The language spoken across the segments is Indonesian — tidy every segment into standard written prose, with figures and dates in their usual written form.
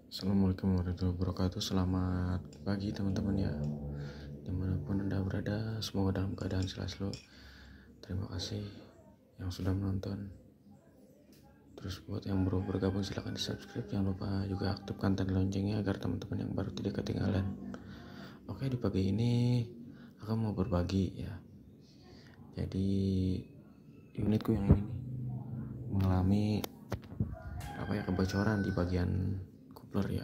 Assalamualaikum warahmatullahi wabarakatuh. Selamat pagi teman-teman ya, dimanapun anda berada, semoga dalam keadaan sehat selalu. Terima kasih yang sudah menonton. Terus buat yang baru bergabung silahkan di subscribe, jangan lupa juga aktifkan tanda loncengnya agar teman-teman yang baru tidak ketinggalan. Oke, di pagi ini aku mau berbagi ya. Jadi unitku yang ini nih mengalami kebocoran di bagian coupler ya.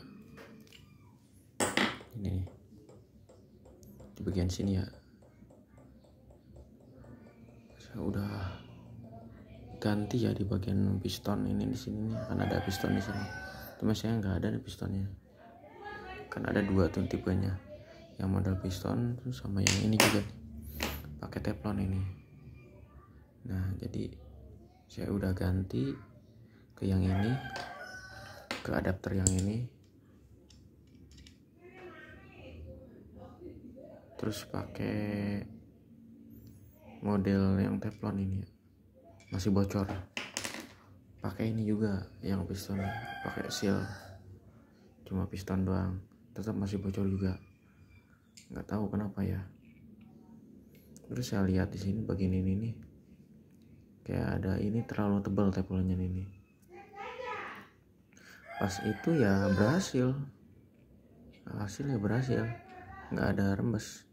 Ini nih, di bagian sini ya. Saya udah ganti ya di bagian piston ini, di sini nih kan ada piston di sini. Cuma saya nggak ada pistonnya. Kan ada dua tuh tipenya, yang model piston sama yang ini juga nih, pakai teflon ini. Nah jadi saya udah ganti ke yang ini, ke adapter yang ini, terus pakai model yang teflon ini masih bocor. Pakai ini juga yang piston, pakai seal, cuma piston doang, tetap masih bocor juga. Nggak tahu kenapa ya. Terus saya lihat di sini bagian ini nih, kayak ada ini terlalu tebal teflonnya ini. Pas itu ya berhasil, hasilnya berhasil, nggak ada rembes.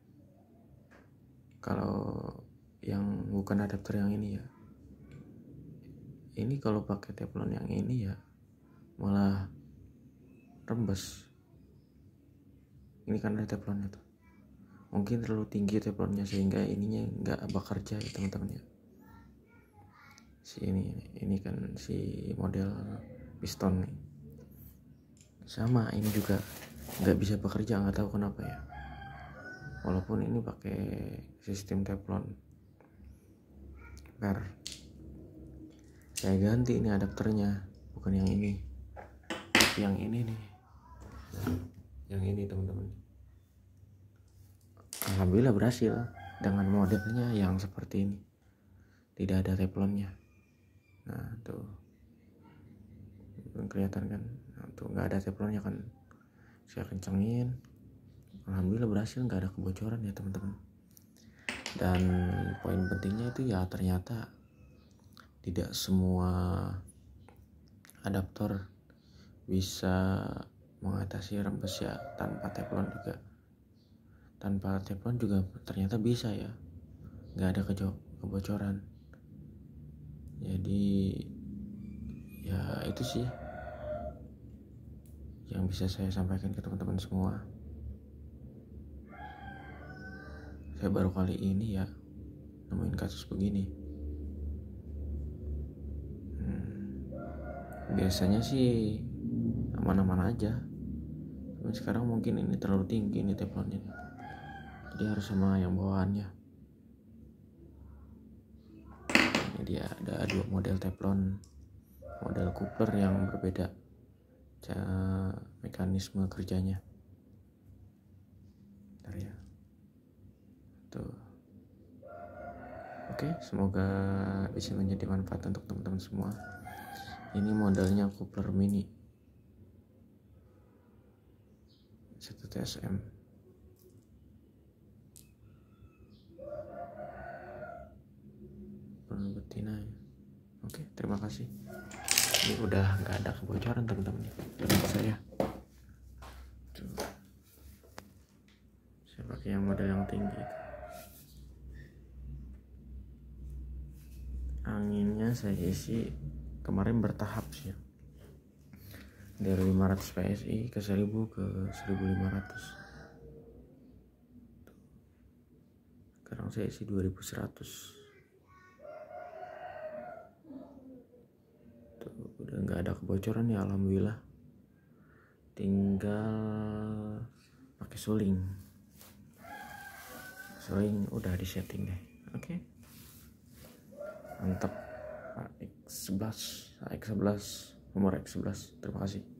Kalau yang bukan adapter yang ini ya, ini kalau pakai teflon yang ini ya malah rembes. Ini kan ada teflonnya tuh, mungkin terlalu tinggi teflonnya sehingga ininya nggak bekerja ya teman-teman ya. Si ini kan si model piston nih, sama ini juga nggak bisa bekerja, nggak tahu kenapa ya. Walaupun ini pakai sistem teflon. Saya ganti ini adapternya, bukan yang ini, yang ini nih, yang ini teman-teman. Alhamdulillah berhasil dengan modelnya yang seperti ini, tidak ada teflonnya. Nah tuh kelihatan kan, nah, tuh nggak ada teflonnya kan. Saya kencengin, alhamdulillah berhasil, nggak ada kebocoran ya teman-teman. Dan poin pentingnya itu ya, ternyata tidak semua adaptor bisa mengatasi rembes ya tanpa teflon juga. Tanpa teflon juga ternyata bisa ya, nggak ada kebocoran. Jadi ya itu sih yang bisa saya sampaikan ke teman-teman semua. Saya baru kali ini ya nemuin kasus begini. Biasanya sih aman-aman aja, tapi sekarang mungkin ini terlalu tinggi ini teflonnya, jadi harus sama yang bawaannya. Ini dia ada dua model teflon, model coupler yang berbeda mekanisme kerjanya. Bentar ya. Tuh. Oke, semoga bisa menjadi manfaat untuk teman-teman semua. Ini modelnya coupler mini 1 TSM. Betina ya. Oke, terima kasih. Ini udah nggak ada kebocoran teman-teman. Terima saya. Tuh. Saya pakai yang model yang tinggi. Anginnya saya isi kemarin bertahap sih ya, dari 500 PSI ke 1000 ke 1500. Sekarang saya isi 2100. Tuh, udah nggak ada kebocoran ya alhamdulillah. Tinggal pakai suling udah disetting deh. Oke. Mantap. X11 nomor X11. Terima kasih.